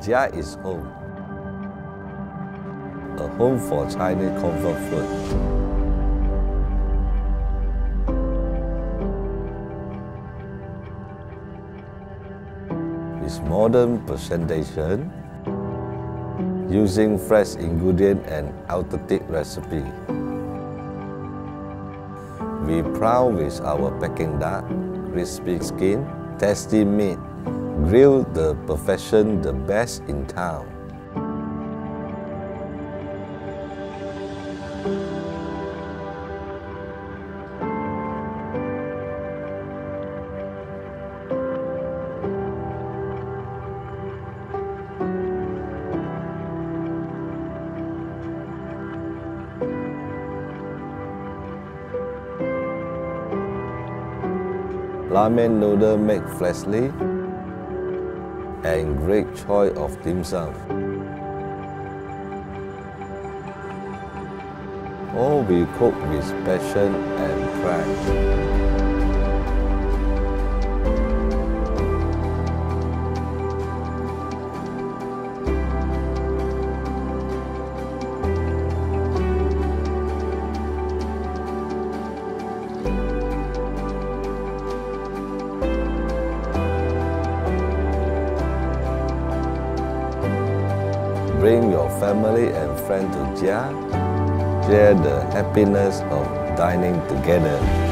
Jia is home. A home for Chinese comfort food. With modern presentation, using fresh ingredients and authentic recipe. We proud with our Peking duck, crispy skin, tasty meat, grilled the perfection, the best in town. Ramen noodle made freshly and great choice of dim sum. All we cook with passion and pride. Bring your family and friends to Jia. Share the happiness of dining together.